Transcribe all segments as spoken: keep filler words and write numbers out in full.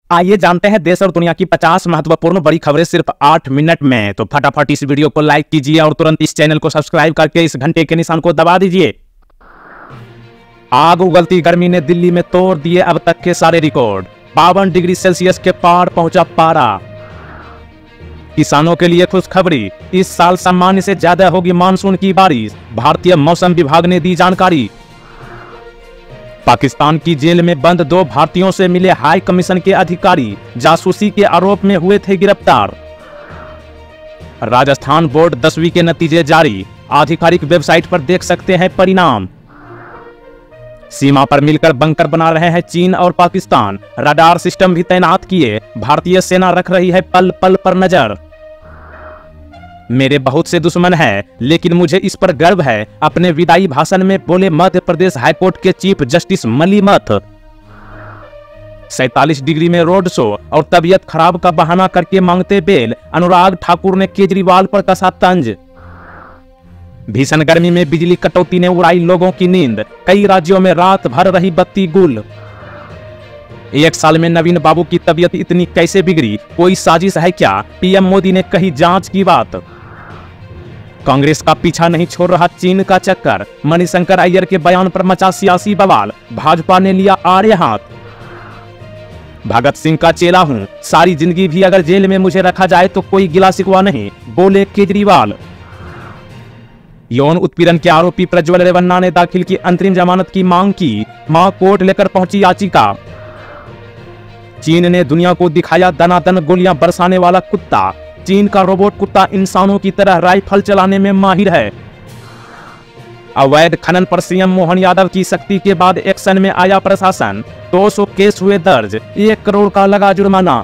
आइए जानते हैं देश और दुनिया की पचास महत्वपूर्ण बड़ी खबरें सिर्फ आठ मिनट में। तो फटाफट इस वीडियो को लाइक कीजिए और तुरंत इस चैनल को सब्सक्राइब करके इस घंटे के निशान को दबा दीजिए। आग उगलती गर्मी ने दिल्ली में तोड़ दिए अब तक के सारे रिकॉर्ड। बावन डिग्री सेल्सियस के पार पहुंचा पारा। किसानों के लिए खुशखबरी, इस साल सामान्य से ज्यादा होगी मानसून की बारिश, भारतीय मौसम विभाग ने दी जानकारी। पाकिस्तान की जेल में बंद दो भारतीयों से मिले हाई कमीशन के अधिकारी, जासूसी के आरोप में हुए थे गिरफ्तार। राजस्थान बोर्ड दसवीं के नतीजे जारी, आधिकारिक वेबसाइट पर देख सकते हैं परिणाम। सीमा पर मिलकर बंकर बना रहे हैं चीन और पाकिस्तान, रडार सिस्टम भी तैनात किए, भारतीय सेना रख रही है पल पल पर नजर। मेरे बहुत से दुश्मन हैं, लेकिन मुझे इस पर गर्व है, अपने विदाई भाषण में बोले मध्य प्रदेश हाईकोर्ट के चीफ जस्टिस मलिमथ। सैतालीस डिग्री में रोड शो और तबीयत खराब का बहाना करके मांगते बेल, अनुराग ठाकुर ने केजरीवाल पर कसा तंज। भीषण गर्मी में बिजली कटौती ने उड़ाई लोगों की नींद, कई राज्यों में रात भर रही बत्ती गुल। एक साल में नवीन बाबू की तबीयत इतनी कैसे बिगड़ी, कोई साजिश है क्या, पीएम मोदी ने कही जांच की बात। कांग्रेस का पीछा नहीं छोड़ रहा चीन का चक्कर, मणिशंकर अय्यर के बयान पर मचा सियासी बवाल, भाजपा ने लिया आड़े हाथ। भगत सिंह का चेला हूं, सारी जिंदगी भी अगर जेल में मुझे रखा जाए तो कोई गिला शिकवा नहीं, बोले केजरीवाल। यौन उत्पीड़न के आरोपी प्रज्वल रेवन्ना ने दाखिल की अंतरिम जमानत की मांग की, मां कोर्ट लेकर पहुंची याचिका। चीन ने दुनिया को दिखाया दनादन गोलियां बरसाने वाला कुत्ता, चीन का रोबोट कुत्ता इंसानों की तरह राइफल चलाने में माहिर है। अवैध खनन पर सीएम मोहन यादव की सख्ती के बाद एक्शन में आया प्रशासन, दो सौ केस हुए दर्ज, एक करोड़ का लगा जुर्माना।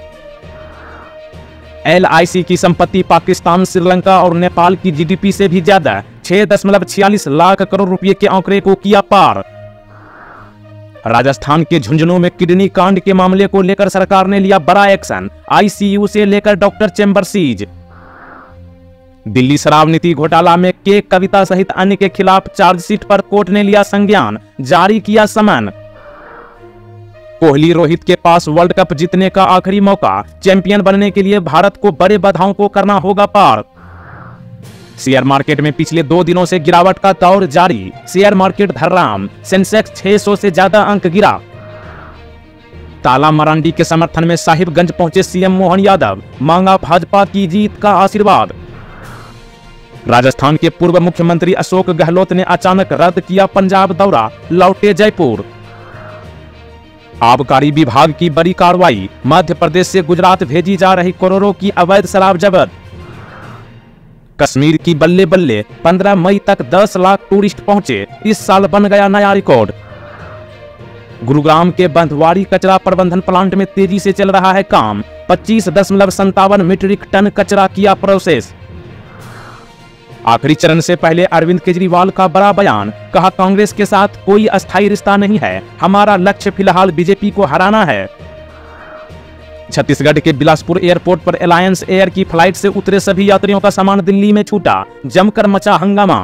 एल आई सी की संपत्ति पाकिस्तान, श्रीलंका और नेपाल की जीडीपी से भी ज्यादा, छह दशमलव छियालीस लाख करोड़ रुपए के आंकड़े को किया पार। राजस्थान के झुंझुनू में किडनी कांड के मामले को लेकर सरकार ने लिया बड़ा एक्शन, आईसीयू से लेकर डॉक्टर चेंबर सीज। दिल्ली शराब नीति घोटाला में के कविता सहित अन्य के खिलाफ चार्जशीट पर कोर्ट ने लिया संज्ञान, जारी किया समन। कोहली रोहित के पास वर्ल्ड कप जीतने का आखिरी मौका, चैंपियन बनने के लिए भारत को बड़े बाधाओं को करना होगा पार। शेयर मार्केट में पिछले दो दिनों से गिरावट का दौर जारी, शेयर मार्केट धर्राम, सेंसेक्स छह सौ से ज्यादा अंक गिरा। ताला मरांडी के समर्थन में साहिबगंज पहुंचे सीएम मोहन यादव, मांगा भाजपा की जीत का आशीर्वाद। राजस्थान के पूर्व मुख्यमंत्री अशोक गहलोत ने अचानक रद्द किया पंजाब दौरा, लौटे जयपुर। आबकारी विभाग की बड़ी कार्रवाई, मध्य प्रदेश से गुजरात भेजी जा रही करोड़ों की अवैध शराब जब्त। कश्मीर की बल्ले बल्ले, पंद्रह मई तक दस लाख टूरिस्ट पहुंचे, इस साल बन गया नया रिकॉर्ड। गुरुग्राम के बंधवाड़ी कचरा प्रबंधन प्लांट में तेजी से चल रहा है काम, पच्चीस दशमलव संतावन मीट्रिक टन कचरा किया प्रोसेस। आखिरी चरण से पहले अरविंद केजरीवाल का बड़ा बयान, कहा कांग्रेस के साथ कोई अस्थायी रिश्ता नहीं है, हमारा लक्ष्य फिलहाल बीजेपी को हराना है। छत्तीसगढ़ के बिलासपुर एयरपोर्ट पर अलायंस एयर की फ्लाइट से उतरे सभी यात्रियों का सामान दिल्ली में छूटा, जमकर मचा हंगामा।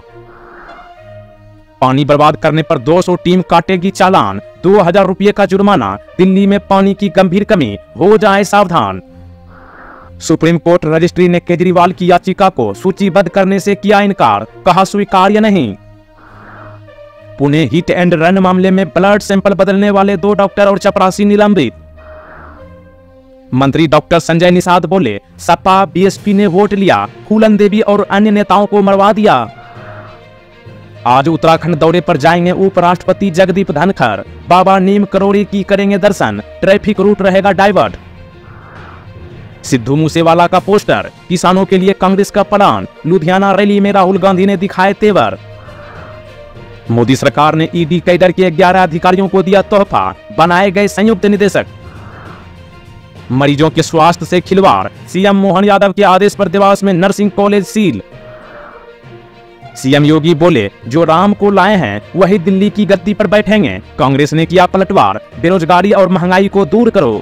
पानी बर्बाद करने पर दो सौ टीम काटेगी चालान, दो हजार रुपये का जुर्माना, दिल्ली में पानी की गंभीर कमी, हो जाए सावधान। सुप्रीम कोर्ट रजिस्ट्री ने केजरीवाल की याचिका को सूचीबद्ध करने से किया इनकार, कहा स्वीकार्य नहीं। पुणे हिट एंड रन मामले में ब्लड सैंपल बदलने वाले दो डॉक्टर और चपरासी निलंबित। मंत्री डॉक्टर संजय निषाद बोले, सपा बीएसपी ने वोट लिया, फूलन देवी और अन्य नेताओं को मरवा दिया। आज उत्तराखंड दौरे पर जाएंगे उपराष्ट्रपति जगदीप धनखड़, बाबा नीम करोड़ी की करेंगे दर्शन, ट्रैफिक रूट रहेगा डाइवर्ट। सिद्धू मूसेवाला का पोस्टर, किसानों के लिए कांग्रेस का प्लान, लुधियाना रैली में राहुल गांधी ने दिखाए तेवर। मोदी सरकार ने ईडी कैडर के ग्यारह अधिकारियों को दिया तोहफा, बनाए गए संयुक्त निदेशक। मरीजों के स्वास्थ्य से खिलवाड़, सीएम मोहन यादव के आदेश पर देवास में nursing college seal. CM Yogi बोले, जो राम को लाए हैं वही दिल्ली की गद्दी पर बैठेंगे, कांग्रेस ने किया पलटवार, बेरोजगारी और महंगाई को दूर करो।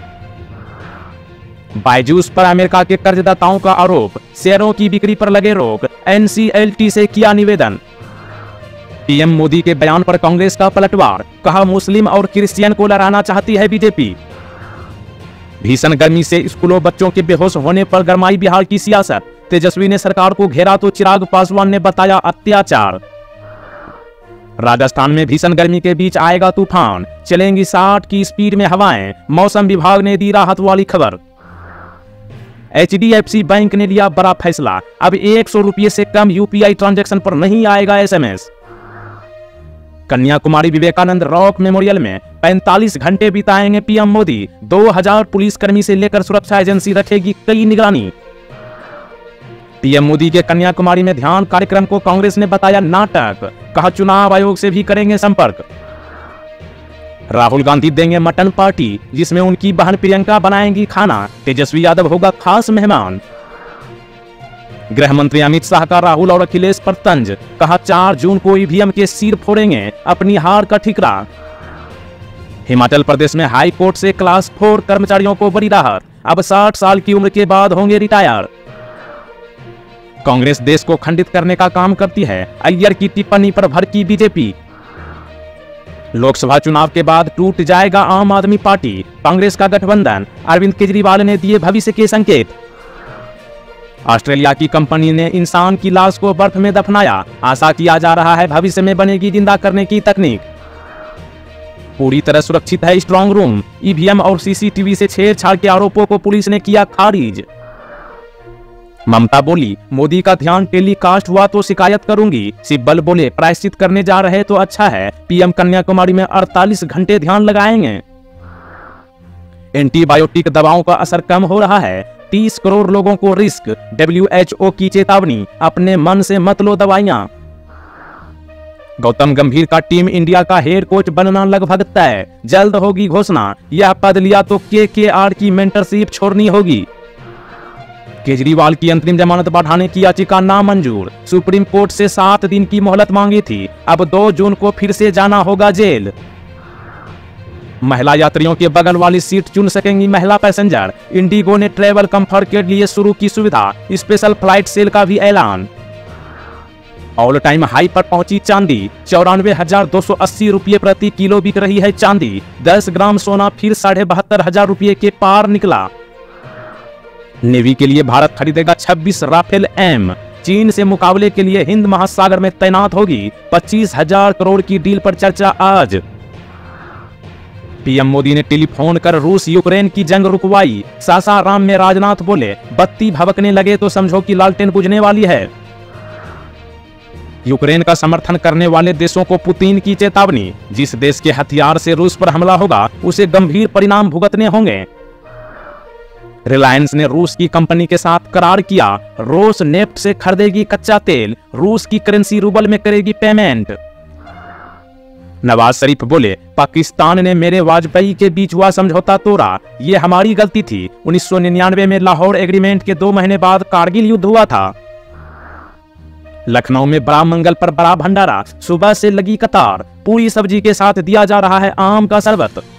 बायजूस पर अमेरिका के कर्जदाताओं का आरोप, शेयरों की बिक्री पर लगे रोक, एनसीएलटी से किया निवेदन। पीएम मोदी के बयान पर कांग्रेस का पलटवार, कहा मुस्लिम और क्रिश्चियन को लड़ाना चाहती है बीजेपी। भीषण गर्मी से स्कूलों बच्चों के बेहोश होने पर गरमाई बिहार की सियासत। तेजस्वी ने सरकार को घेरा तो चिराग पासवान ने बताया अत्याचार। राजस्थान में भीषण गर्मी के बीच आएगा तूफान, चलेंगी साठ की स्पीड में हवाएं, मौसम विभाग ने दी राहत वाली खबर। H D F C bank ने लिया बड़ा फैसला, अब एक सौ रुपये से कम यूपीआई ट्रांजैक्शन पर नहीं आएगा SMS. Kanyakumari Vivekananda rock memorial में पैंतालीस घंटे बिताएंगे पीएम मोदी। दो हज़ार पुलिसकर्मी से लेकर सुरक्षा एजेंसी रखेगी कई निगरानी। पीएम मोदी के कन्याकुमारी में ध्यान कार्यक्रम को कांग्रेस ने बताया नाटक, कहा चुनाव आयोग से भी करेंगे संपर्क। राहुल गांधी देंगे मटन पार्टी, जिसमें उनकी बहन प्रियंका बनाएंगी खाना, तेजस्वी यादव होगा खास मेहमान। गृह मंत्री अमित शाह का राहुल और अखिलेश पर तंज, कहा चार जून को ईवीएम के सिर फोड़ेंगे, अपनी हार का ठिकरा। हिमाचल प्रदेश में हाई कोर्ट से क्लास फोर कर्मचारियों को बड़ी राहत, अब साठ साल की उम्र के बाद होंगे रिटायर। कांग्रेस देश को खंडित करने का काम करती है, अय्यर की टिप्पणी पर भड़की बीजेपी। लोकसभा चुनाव के बाद टूट जाएगा आम आदमी पार्टी, कांग्रेस का गठबंधन, अरविंद केजरीवाल ने दिए भविष्य के संकेत। ऑस्ट्रेलिया की कंपनी ने इंसान की लाश को बर्फ में दफनाया, आशा किया जा रहा है भविष्य में बनेगी जिंदा करने की तकनीक। पूरी तरह सुरक्षित है स्ट्रांग रूम, ईवीएम और सीसीटीवी से छेड़छाड़ के आरोपों को पुलिस ने किया खारिज। ममता बोली मोदी का ध्यान टेलीकास्ट हुआ तो शिकायत करूंगी, सिब्बल बोले प्रायश्चित करने जा रहे तो अच्छा है, पीएम कन्याकुमारी में अड़तालीस घंटे ध्यान लगाएंगे। एंटीबायोटिक दवाओं का असर कम हो रहा है, तीस करोड़ लोगों को रिस्क, डब्ल्यू एच ओ की चेतावनी, अपने मन से मत लो दवाइयां। गौतम गंभीर का टीम इंडिया का हेड कोच बनना लगभग तय, जल्द होगी घोषणा, यह पद लिया तो के के आर की मेंटरशिप छोड़नी होगी। केजरीवाल की अंतरिम जमानत बढ़ाने की याचिका नामंजूर, सुप्रीम कोर्ट से सात दिन की मोहलत मांगी थी, अब दो जून को फिर से जाना होगा जेल। महिला यात्रियों के बगल वाली सीट चुन सकेंगी महिला पैसेंजर, इंडिगो ने ट्रेवल कंफर्ट के लिए शुरू की सुविधा, स्पेशल फ्लाइट सेल का भी ऐलान। ऑल टाइम हाई पर पहुंची चांदी, चौरानवे हजार दो सौ अस्सी रुपये प्रति किलो बिक रही है चांदी, दस ग्राम सोना फिर साढ़े बहत्तर हजार रुपये के पार निकला। नेवी के लिए भारत खरीदेगा छब्बीस राफेल एम, चीन से मुकाबले के लिए हिंद महासागर में तैनात होगी, पच्चीस हजार करोड़ की डील पर चर्चा आज। पीएम मोदी ने टेलीफोन कर रूस यूक्रेन की जंग रुकवाई, सासाराम में राजनाथ बोले बत्ती भभकने लगे तो समझो कि लालटेन बुझने वाली है। यूक्रेन का समर्थन करने वाले देशों को पुतिन की चेतावनी, जिस देश के हथियार से रूस पर हमला होगा उसे गंभीर परिणाम भुगतने होंगे। रिलायंस ने रूस की कंपनी के साथ करार किया, रोस नेफ्ट से खरीदेगी कच्चा तेल, रूस की करेंसी रूबल में करेगी पेमेंट। नवाज शरीफ बोले पाकिस्तान ने मेरे वाजपेयी के बीच हुआ समझौता तोड़ा, ये हमारी गलती थी, उन्नीस सौ निन्यानवे में लाहौर एग्रीमेंट के दो महीने बाद कारगिल युद्ध हुआ था। लखनऊ में बड़ा मंगल पर बड़ा भंडारा, सुबह से लगी कतार, पूरी सब्जी के साथ दिया जा रहा है आम का शरबत।